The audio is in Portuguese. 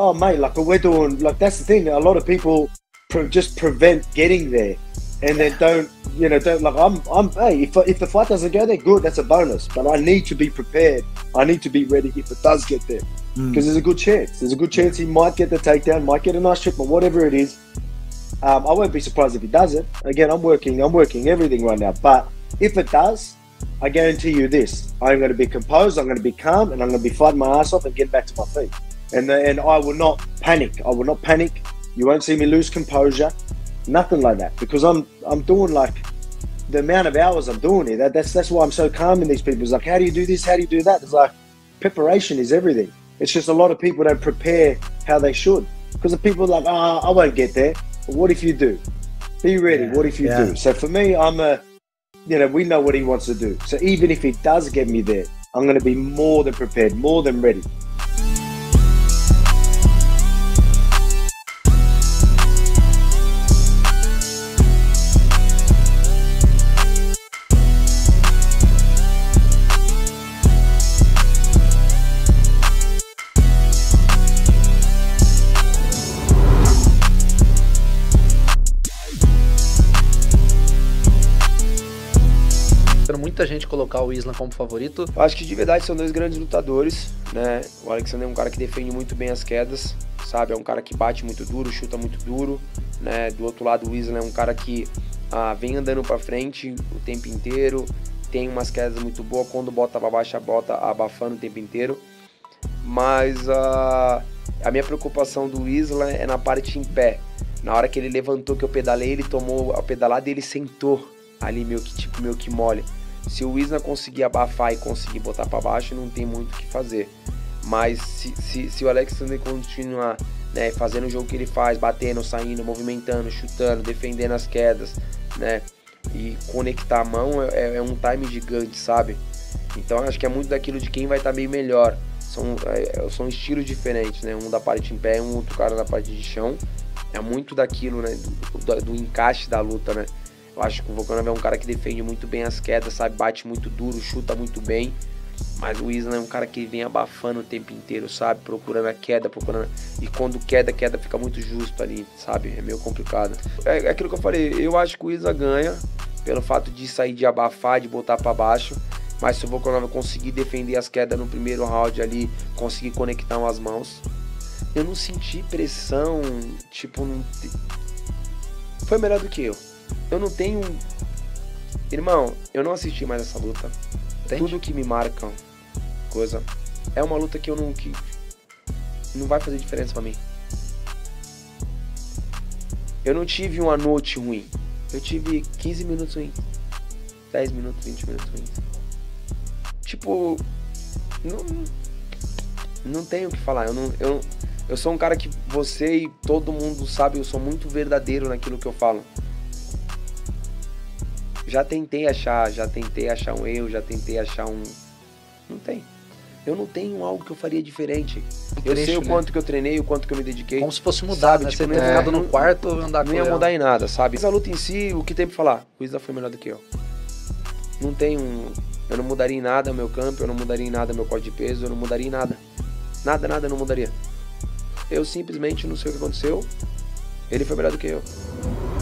Oh, mate, like we're doing, like that's the thing. A lot of people just prevent getting there, and then don't like hey, if the fight doesn't go there, good, that's a bonus. But I need to be prepared. I need to be ready if it does get there, because there's a good chance. There's a good chance he might get the takedown, might get a nice trick, but whatever it is, I won't be surprised if he does it. Again, I'm working everything right now. But if it does, I guarantee you this: I'm going to be composed, I'm going to be calm, and I'm going to be fighting my ass off and getting back to my feet. And I will not panic. I will not panic. You won't see me lose composure, nothing like that, because I'm doing like the amount of hours I'm doing it. That's why I'm so calm in these people. It's like, how do you do this? How do you do that? It's like preparation is everything. It's just a lot of people don't prepare how they should, because the people are like, I won't get there. But what if you do? Be ready. Yeah, what if you do? So for me, we know what he wants to do. So even if he does get me there, I'm going to be more than prepared, more than ready. Muita gente colocar o Islam como favorito. Eu acho que de verdade são dois grandes lutadores, né? O Alexander é um cara que defende muito bem as quedas, sabe? É um cara que bate muito duro, chuta muito duro, né? Do outro lado, o Islam é um cara que vem andando pra frente o tempo inteiro, tem umas quedas muito boas, quando bota pra baixo, bota abafando o tempo inteiro. Mas a minha preocupação do Islam é na parte em pé. Na hora que ele levantou, que eu pedalei, ele tomou a pedalada e ele sentou ali meio que mole. Se o Islam conseguir abafar e conseguir botar para baixo, não tem muito o que fazer. Mas se o Alexander continuar, né, fazendo o jogo que ele faz, batendo, saindo, movimentando, chutando, defendendo as quedas, né, e conectar a mão, é um time gigante, sabe? Então acho que é muito daquilo de quem vai estar meio melhor. São estilos diferentes, né? Um da parte em pé, um outro cara da parte de chão. É muito daquilo, né, do encaixe da luta, né? Eu acho que o Volkanov é um cara que defende muito bem as quedas, sabe? Bate muito duro, chuta muito bem. Mas o Islam é um cara que vem abafando o tempo inteiro, sabe? Procurando a queda, E quando queda fica muito justo ali, sabe? É meio complicado. É aquilo que eu falei, eu acho que o Islam ganha pelo fato de sair de abafar, de botar pra baixo. Mas se o Volkanov conseguir defender as quedas no primeiro round ali, conseguir conectar umas mãos, eu não senti pressão, tipo... Foi melhor do que eu. Eu não tenho... Irmão, eu não assisti mais essa luta. Entende? Tudo que me marca coisa é uma luta que não vai fazer diferença pra mim. Eu não tive uma noite ruim. Eu tive 15 minutos ruins. 10 minutos, 20 minutos ruins. Tipo... Não tenho o que falar. Eu sou um cara que você e todo mundo sabe, eu sou muito verdadeiro naquilo que eu falo. Já tentei achar um erro, já tentei achar um... Não tem. Eu não tenho algo que eu faria diferente. Eu sei o quanto que eu treinei, o quanto que eu me dediquei. Como se fosse mudar, né? Tipo, Você ter ficado no quarto e andar com não ia mudar em nada, sabe? Essa luta em si, o que tem pra falar? O Isla foi melhor do que eu. Não tem um... Eu não mudaria em nada o meu campo, eu não mudaria em nada meu corte de peso, eu não mudaria em nada. Nada eu não mudaria. Eu simplesmente não sei o que aconteceu. Ele foi melhor do que eu.